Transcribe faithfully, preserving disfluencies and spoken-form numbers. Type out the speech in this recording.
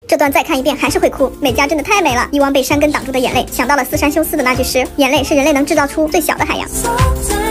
这段再看一遍还是会哭，美嘉真的太美了。遗忘被山根挡住的眼泪，想到了斯山修斯的那句诗：眼泪是人类能制造出最小的海洋。